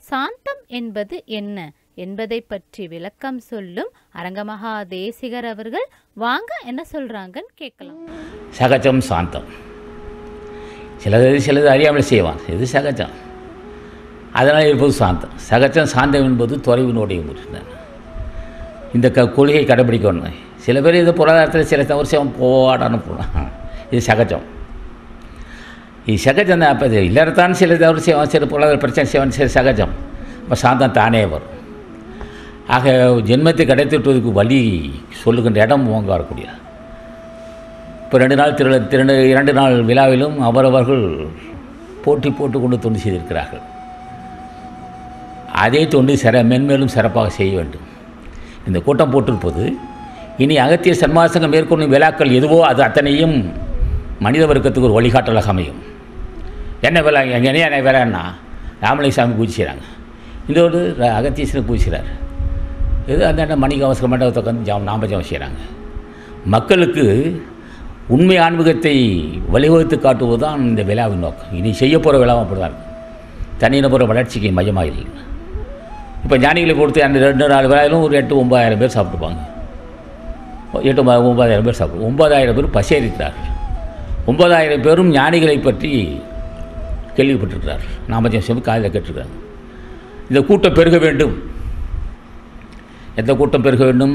சாந்தம் என்பது என்ன என்பதை பற்றி விளக்கம் சொல்லும் அரங்கமகா தேசிகர் அவர்கள் வாங்க என்ன சொல்றாங்கன்னு கேட்கலாம். சகஜம் சாந்தம். சிலது அறியாமல் செய்வான், இது சகஜம். அதனால் இருப்பது சாந்தம். சகஜம் சாந்தம் என்பது தொலைவினுடைய முறை. இந்த கொள்கையை கடைபிடிக்கணும். சில பேர் இது பொருளாதாரத்தில் சில தவறு செய்வான், போடான்னு போகலாம். இது சகஜம். இது சகஜம் தான். அப்போ இது இல்லறத்தான் சில தவறு செய்வான், சில பொருளாதார பிரச்சனை செய்வான், சில சகஜம். அப்போ சாந்தம் தானே வரும். ஆக ஜென்மத்தை கிடைத்துட்டுவதற்கு வழி சொல்லுகின்ற இடம் ஓங்க வரக்கூடிய. இப்போ 2 நாள் 2 நாள் விழாவிலும் அவரவர்கள் போட்டி கொண்டு தொண்டு செய்திருக்கிறார்கள். அதே தொண்டு மென்மேலும் சிறப்பாக செய்ய வேண்டும். இந்த கூட்டம் போட்டிருப்பது இனி அகத்திய சன்மாசங்கம் மேற்கொள்ளும் விழாக்கள் எதுவோ அது அத்தனையும் மனித வர்க்கத்துக்கு ஒரு வழிகாட்டலாக அமையும். என்ன விழா, என்ன விழான்னா ராமலிங்க சாமி பூஜிக்கிறாங்க, இந்த ஒரு அகத்தியசனை பூஜிக்கிறார். எது அந்த மணிக்கு அவசர மண்டபத்தை உட்காந்து நாமஜம் செய்கிறாங்க. மக்களுக்கு உண்மை ஆன்மீகத்தை வழிவகுத்து காட்டுவது தான் இந்த விழாவின் நோக்கம். இனி செய்ய போகிற விழாவும் அப்படி தான் இருக்கும். தனிநபுற வளர்ச்சிக்கு மையமாக இல்லை. இப்போ ஞானிகளை பொறுத்து அந்த 2-4 விழாவிலும் ஒரு 8-9 பேர் சாப்பிட்டுப்பாங்க. 8-9 பேர் சாப்பிடுவோம். 9,000 பேர் பசியறிக்கிறார்கள். 9,000 பேரும் ஞானிகளை பற்றி கேள்விப்பட்டிருக்கிறார்கள். நாமஜம் செய்து காதில் கேட்டிருக்கிறாங்க. இந்த கூட்டம் பெருக வேண்டும். எந்த கூட்டம் பெருக வேண்டும்?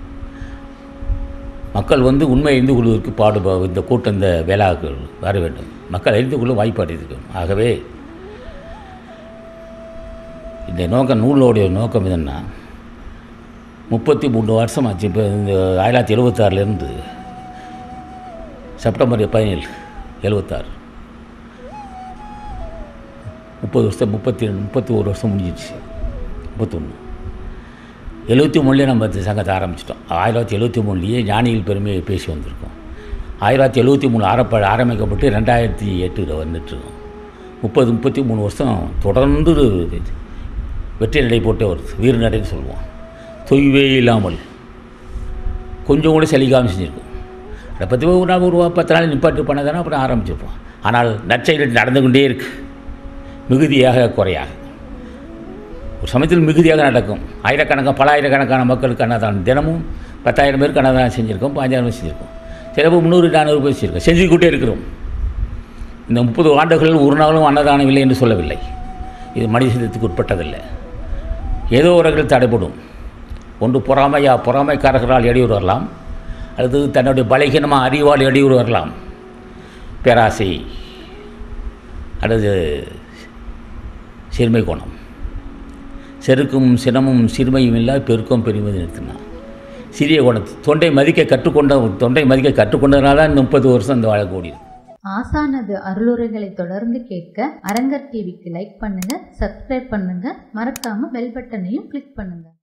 மக்கள் உண்மை அறிந்து கொள்வதற்கு இந்த கூட்டம், இந்த வேளாக்கள் வர வேண்டும். மக்கள் அறிந்து கொள்ள வாய்ப்பு அடைந்திருக்கணும். ஆகவே இந்த நூலோடைய நோக்கம் என்னென்னா, 33 வருஷம் ஆச்சு. இப்போ இந்த 1976 செப்டம்பர் 17 76 30 வருஷம் 31 வருஷம் முடிஞ்சிடுச்சு. 31 73 நம்ம சங்கத்தை ஆரம்பிச்சிட்டோம். 1973 ஞானிகள் பெருமையை பேசி வந்திருக்கோம். 1973 ஆரம்பிக்கப்பட்டு 2008 வந்துட்டுருக்கோம். 33 வருஷம் தொடர்ந்து வெற்றி நடை போட்டே வருது. வீர நடைன்னு சொல்லுவோம். தொய்வே இல்லாமல் கொஞ்சம் கூட சலிக்காமல் செஞ்சுருக்கோம். அதை பற்றி ஒரு 10 நாள் நிப்பாட்டு பண்ணதானே அப்புறம் ஆரம்பிச்சிருப்போம். ஆனால் நற்செயல் நடந்து கொண்டே இருக்குது, மிகுதியாக குறையாக. ஒரு சமயத்தில் மிகுதியாக நடக்கும். பல ஆயிரக்கணக்கான மக்களுக்கு அன்னதானம், தினமும் 10,000 பேருக்கு அன்னதானம் செஞ்சுருக்கோம், 15,000 பேர் செஞ்சுருக்கோம், சிலப்போ 300-400 பேர் செஞ்சுருக்கோம், செஞ்சுக்கிட்டே இருக்கிறோம். இந்த 30 ஆண்டுகளில் ஒரு நாளும் அன்னதானம் இல்லை என்று சொல்லவில்லை. இது மனித சீதத்துக்கு உட்பட்டதில்லை. ஏதோ ஒரு தடைப்படும். ஒன்று பொறாமைக்காரர்களால் இடையூறு வரலாம், அல்லது தன்னுடைய பலகீனமாக அறிவால் இடையூறு வரலாம், பேராசை அல்லது சிறுமை கோணம். செருக்கும் சினமும் சிறுமையும் இல்லா பெருக்கும் பெருமதி நிறுத்தினான். சிறிய கோணத்தை தொண்டை மதிக்க கற்றுக்கொண்டதுனால தான் 30 வருஷம் இந்த வாழக்கூடிய. ஆசானது அருளுரைகளை தொடர்ந்து கேட்க அரங்கர் டிவிக்கு லைக் பண்ணுங்க, சப்ஸ்கிரைப் பண்ணுங்க, மறக்காம பெல் பட்டனையும் கிளிக் பண்ணுங்க.